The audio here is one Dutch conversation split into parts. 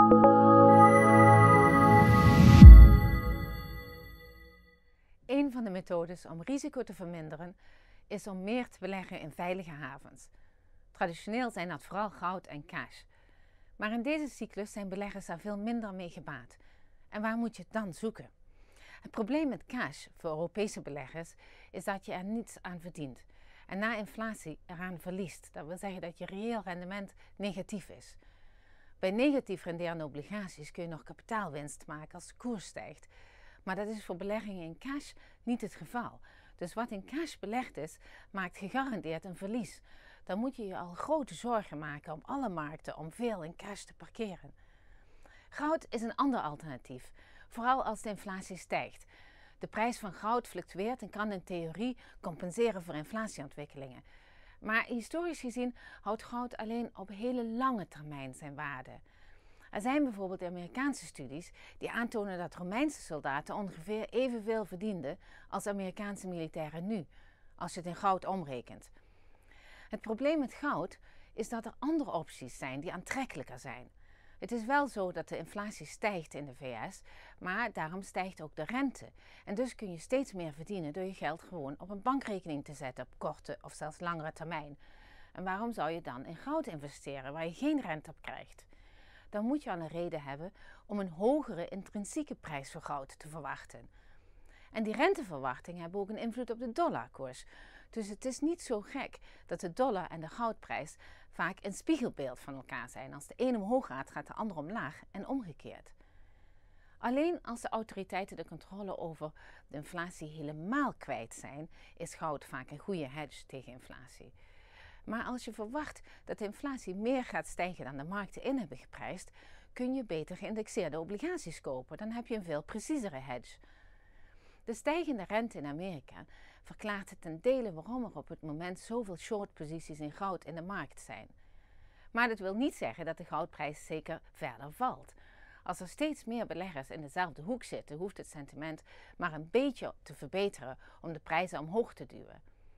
Een van de methodes om risico te verminderen is om meer te beleggen in veilige havens. Traditioneel zijn dat vooral goud en cash. Maar in deze cyclus zijn beleggers daar veel minder mee gebaat. En waar moet je het dan zoeken? Het probleem met cash voor Europese beleggers is dat je er niets aan verdient en na inflatie eraan verliest. Dat wil zeggen dat je reëel rendement negatief is. Bij negatief renderende obligaties kun je nog kapitaalwinst maken als de koers stijgt. Maar dat is voor beleggingen in cash niet het geval. Dus wat in cash belegd is, maakt gegarandeerd een verlies. Dan moet je je al grote zorgen maken op alle markten om veel in cash te parkeren. Goud is een ander alternatief, vooral als de inflatie stijgt. De prijs van goud fluctueert en kan in theorie compenseren voor inflatieontwikkelingen. Maar historisch gezien houdt goud alleen op hele lange termijn zijn waarde. Er zijn bijvoorbeeld Amerikaanse studies die aantonen dat Romeinse soldaten ongeveer evenveel verdienden als Amerikaanse militairen nu, als je het in goud omrekent. Het probleem met goud is dat er andere opties zijn die aantrekkelijker zijn. Het is wel zo dat de inflatie stijgt in de VS, maar daarom stijgt ook de rente. En dus kun je steeds meer verdienen door je geld gewoon op een bankrekening te zetten op korte of zelfs langere termijn. En waarom zou je dan in goud investeren waar je geen rente op krijgt? Dan moet je al een reden hebben om een hogere intrinsieke prijs voor goud te verwachten. En die renteverwachtingen hebben ook een invloed op de dollarkoers. Dus het is niet zo gek dat de dollar en de goudprijs vaak een spiegelbeeld van elkaar zijn. Als de een omhoog gaat, gaat de ander omlaag en omgekeerd. Alleen als de autoriteiten de controle over de inflatie helemaal kwijt zijn, is goud vaak een goede hedge tegen inflatie. Maar als je verwacht dat de inflatie meer gaat stijgen dan de markten in hebben geprijsd, kun je beter geïndexeerde obligaties kopen. Dan heb je een veel preciezere hedge. De stijgende rente in Amerika verklaart het ten dele waarom er op het moment zoveel shortposities in goud in de markt zijn. Maar dat wil niet zeggen dat de goudprijs zeker verder valt. Als er steeds meer beleggers in dezelfde hoek zitten, hoeft het sentiment maar een beetje te verbeteren om de prijzen omhoog te duwen.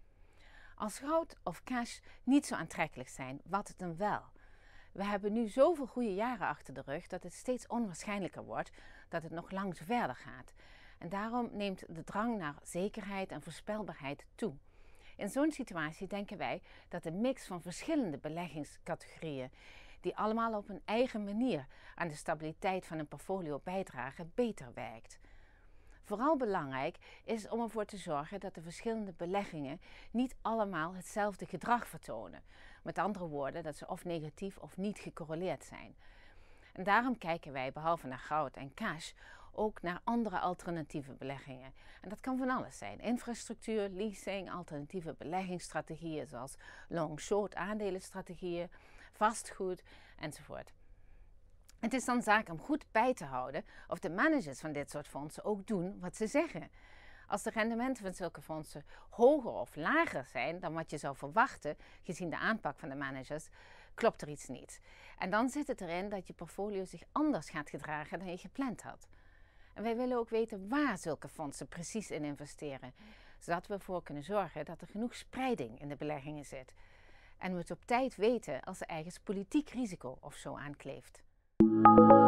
Als goud of cash niet zo aantrekkelijk zijn, wat het dan wel? We hebben nu zoveel goede jaren achter de rug dat het steeds onwaarschijnlijker wordt dat het nog lang zo verder gaat. En daarom neemt de drang naar zekerheid en voorspelbaarheid toe. In zo'n situatie denken wij dat de mix van verschillende beleggingscategorieën, die allemaal op hun eigen manier aan de stabiliteit van een portfolio bijdragen, beter werkt. Vooral belangrijk is om ervoor te zorgen dat de verschillende beleggingen niet allemaal hetzelfde gedrag vertonen. Met andere woorden, dat ze of negatief of niet gecorreleerd zijn. En daarom kijken wij, behalve naar goud en cash, ook naar andere alternatieve beleggingen. En dat kan van alles zijn. Infrastructuur, leasing, alternatieve beleggingsstrategieën zoals long-short aandelenstrategieën, vastgoed enzovoort. Het is dan zaak om goed bij te houden of de managers van dit soort fondsen ook doen wat ze zeggen. Als de rendementen van zulke fondsen hoger of lager zijn dan wat je zou verwachten, gezien de aanpak van de managers, klopt er iets niet. En dan zit het erin dat je portfolio zich anders gaat gedragen dan je gepland had. En wij willen ook weten waar zulke fondsen precies in investeren, zodat we ervoor kunnen zorgen dat er genoeg spreiding in de beleggingen zit. En we het op tijd weten als er ergens politiek risico of zo aankleeft.